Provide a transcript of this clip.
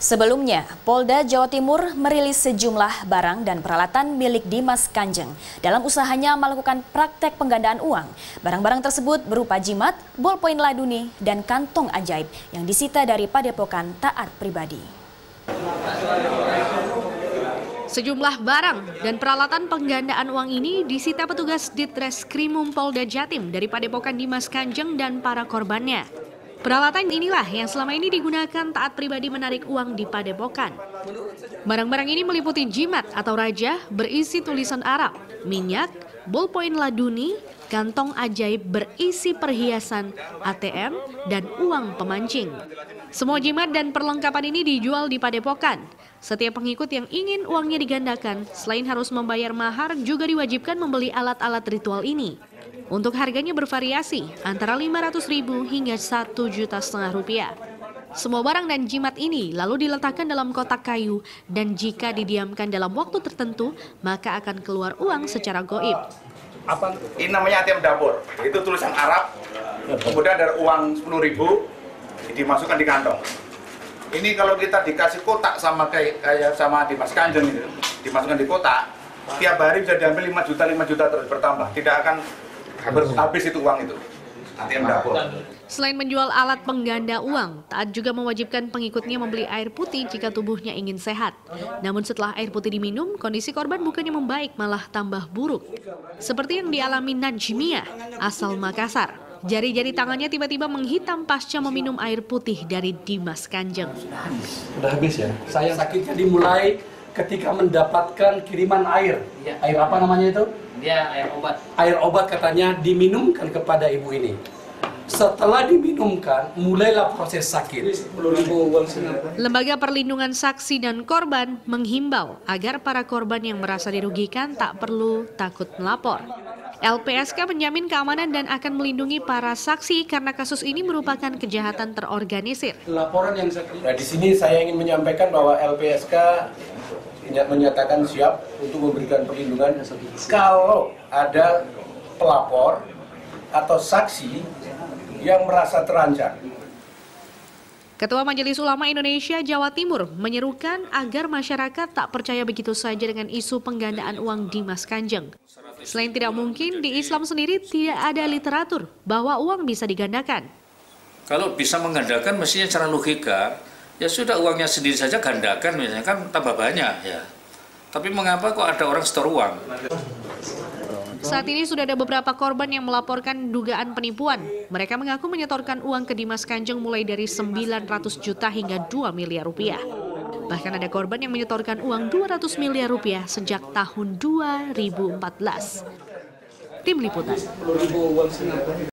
Sebelumnya, Polda Jawa Timur merilis sejumlah barang dan peralatan milik Dimas Kanjeng dalam usahanya melakukan praktek penggandaan uang. Barang-barang tersebut berupa jimat, bolpoin laduni, dan kantong ajaib yang disita dari padepokan taat pribadi. Sejumlah barang dan peralatan penggandaan uang ini disita petugas Ditreskrimum Polda Jatim dari padepokan Dimas Kanjeng dan para korbannya. Peralatan inilah yang selama ini digunakan taat pribadi menarik uang di padepokan. Barang-barang ini meliputi jimat atau raja berisi tulisan Arab, minyak, bolpoin laduni, kantong ajaib berisi perhiasan, ATM, dan uang pemancing. Semua jimat dan perlengkapan ini dijual di padepokan. Setiap pengikut yang ingin uangnya digandakan, selain harus membayar mahar, juga diwajibkan membeli alat-alat ritual ini. Untuk harganya bervariasi antara Rp500.000 hingga Rp1,5 juta. Semua barang dan jimat ini lalu diletakkan dalam kotak kayu dan jika didiamkan dalam waktu tertentu, maka akan keluar uang secara goib. Ini namanya ATM dapur, itu tulisan Arab, kemudian ada uang Rp10.000 dimasukkan di kantong. Ini kalau kita dikasih kotak sama kayak sama Dimas Kanjeng itu, dimasukkan di kotak, tiap hari bisa diambil 5 juta terus bertambah, tidak akan habis itu uang itu. ATM dapur. Selain menjual alat pengganda uang, Taat juga mewajibkan pengikutnya membeli air putih jika tubuhnya ingin sehat. Namun setelah air putih diminum, kondisi korban bukannya membaik malah tambah buruk. Seperti yang dialami Najmiah, asal Makassar. Jari-jari tangannya tiba-tiba menghitam pasca meminum air putih dari Dimas Kanjeng. Udah habis ya? Saya sakitnya dimulai ketika mendapatkan kiriman air. Ya. Air apa namanya itu? Dia air obat. Air obat katanya diminumkan kepada ibu ini. Setelah diminumkan, mulailah proses sakit. Lembaga Perlindungan Saksi dan Korban menghimbau agar para korban yang merasa dirugikan tak perlu takut melapor. LPSK menjamin keamanan dan akan melindungi para saksi karena kasus ini merupakan kejahatan terorganisir. Laporan yang Nah, di sini saya ingin menyampaikan bahwa LPSK menyatakan siap untuk memberikan perlindungan kalau ada pelapor atau saksi yang merasa terancam. Ketua Majelis Ulama Indonesia Jawa Timur menyerukan agar masyarakat tak percaya begitu saja dengan isu penggandaan uang Dimas Kanjeng. Selain tidak mungkin, di Islam sendiri tidak ada literatur bahwa uang bisa digandakan. Kalau bisa menggandakan mestinya secara logika, ya sudah uangnya sendiri saja gandakan, misalnya kan tambah banyak ya. Tapi mengapa kok ada orang setor uang? Saat ini sudah ada beberapa korban yang melaporkan dugaan penipuan. Mereka mengaku menyetorkan uang ke Dimas Kanjeng mulai dari 900 juta hingga 2 miliar rupiah. Bahkan ada korban yang menyetorkan uang 200 miliar rupiah sejak tahun 2014. Tim Liputan.